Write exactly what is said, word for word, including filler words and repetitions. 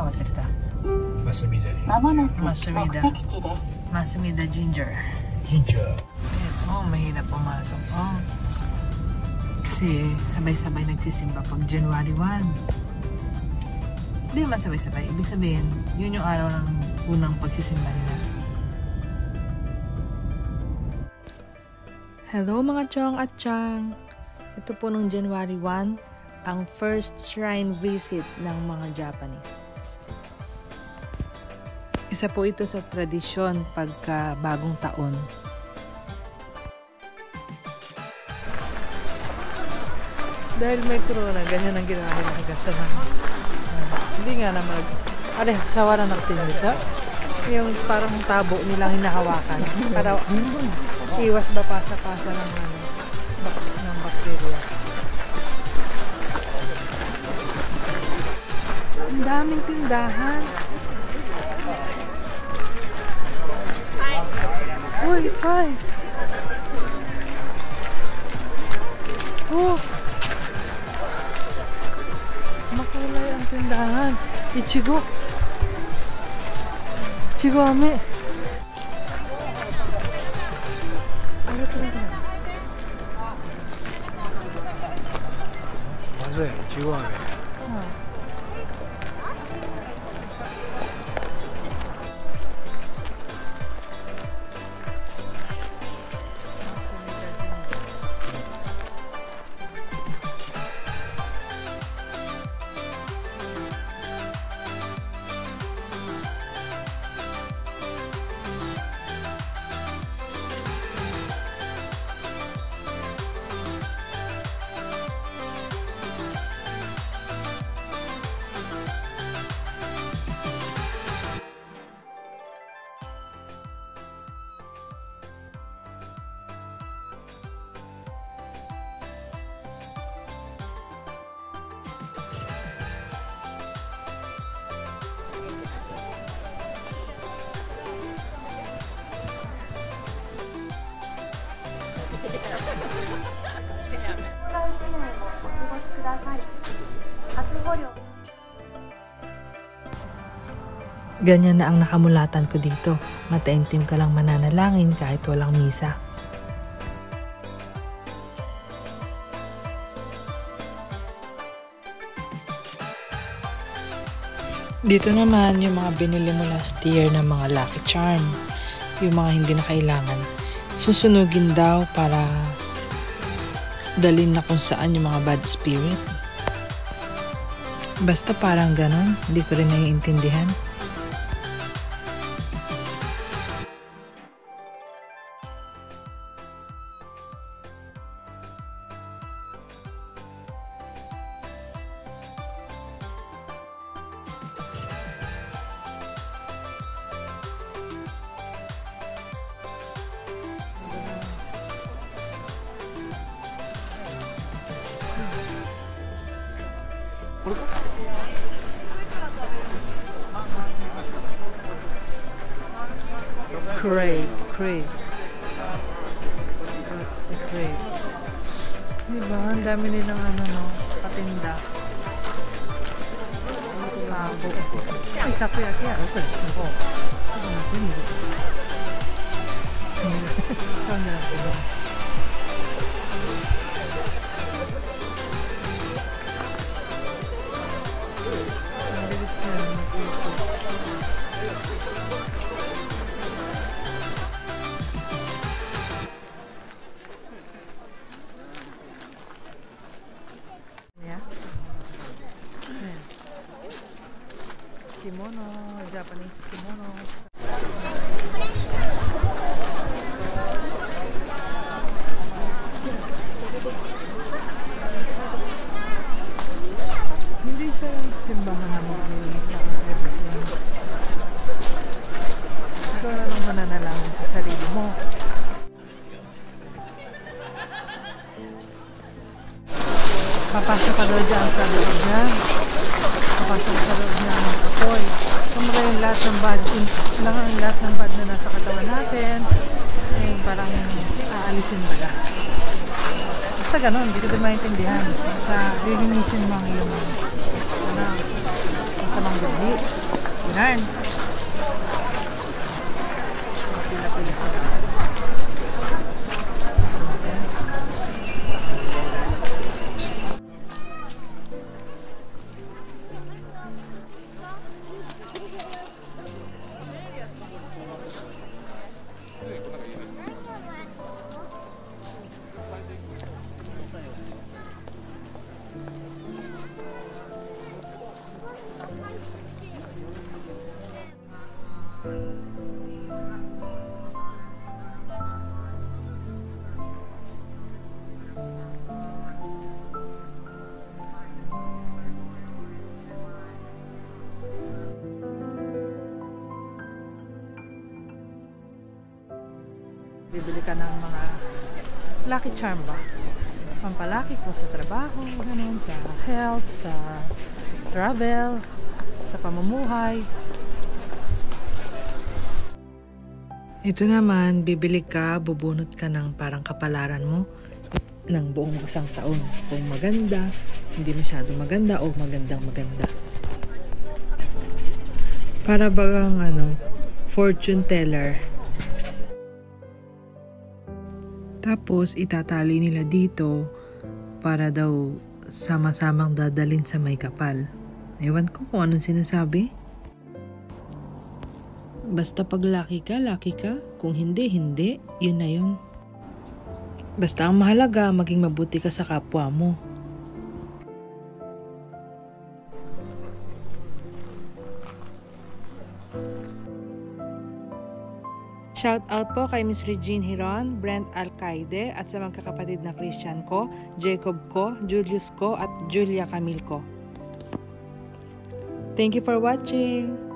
忘れた。 マスミダに。 まもなく目 Masumida. 的地です。 Masumida Ginger. Ginger. Oh, mahirap pumasok. Oh. Kasi sabay-sabay nagsisimba pag January first. Hindi naman sabay-sabay. Ibig sabihin, yun yung araw ng unang pagsisimba nila. Hello mga chong at chang! Ito po nung January first, ang first shrine visit ng mga Japanese. Isa po ito sa tradisyon pagka bagong taon. Dahil may corona, ganyan ang ginawa nila hanggang sa mga. Uh, hindi nga na mag... Are, sawa na natin dito. Yung parang tabo nilang hinahawakan. Para iwas ba pasa-pasa ng, ano, ng bakterya. Ang daming tindahan. Uy, hi! Oh! Makulay ang tindahan. Ichigo. Ichigo ame. Ano ito na ito? Mazu, Ichigo ame. Ah. Ganyan na ang nakamulatan ko dito. Mataimtim ka lang mananalangin kahit walang misa. Dito naman yung mga binili mo last year ng mga lucky charm. Yung mga hindi na kailangan. Susunugin daw para dalhin na kung saan yung mga bad spirit. Basta parang ganon. Hindi ko rin naiintindihan. Crate, crate. That's the crate. Diba? Ang dami nilang ano, no? Patinda. Tabo. Ay, takoyaki. Ano ito? Ako. Ano natin? Ano natin? Kimono, Japanese kimono. Hindi siya simbahan na mag-iisa everything. Ikaw na lang mananalangin sa sarili mo. Papasok ka daw dyan sa loob niya. Papasok sa loob niya ng apoy. Kumbaga yung lahat ng bad, yung lahat ng bad na nasa katawan natin, eh, parang aalisin ba na. Basta ganun, hindi ko din maintindihan. Basta lilinisin mo ang iyong ano, masamang gabi. Yan. Pila-pila sila. Bibili ka ng mga lucky charm ba? Pampalaki ko sa trabaho, ganun, sa health, sa travel, sa pamumuhay. Ito naman, bibili ka, bubunot ka ng parang kapalaran mo ng buong isang taon. Kung maganda, hindi masyado maganda, o magandang maganda. Para bagang ano, fortune teller. Tapos, itatali nila dito para daw sama-samang dadalin sa may kapal. Ewan ko kung anong sinasabi. Basta pag lucky ka, lucky ka. Kung hindi, hindi. Yun na yun. Basta ang mahalaga, maging mabuti ka sa kapwa mo. Shout out po kay Miss Regine Hiron, Brent Alcaide, at sa magkakapatid na Christian ko, Jacob ko, Julius ko, at Julia Camille ko. Thank you for watching!